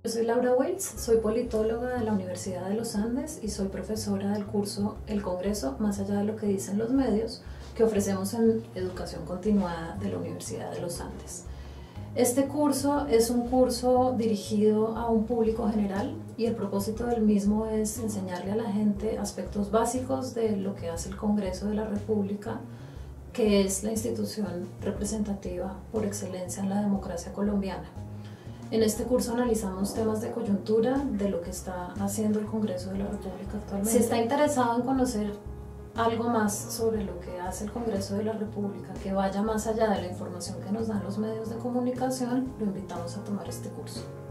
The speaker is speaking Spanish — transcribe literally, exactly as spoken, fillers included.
Yo soy Laura Wills, soy politóloga de la Universidad de los Andes y soy profesora del curso El Congreso más allá de lo que dicen los medios, que ofrecemos en Educación Continuada de la Universidad de los Andes. Este curso es un curso dirigido a un público general y el propósito del mismo es enseñarle a la gente aspectos básicos de lo que hace el Congreso de la República, que es la institución representativa por excelencia en la democracia colombiana. En este curso analizamos temas de coyuntura de lo que está haciendo el Congreso de la República actualmente. Si está interesado en conocer algo más sobre lo que hace el Congreso de la República, que vaya más allá de la información que nos dan los medios de comunicación, lo invitamos a tomar este curso.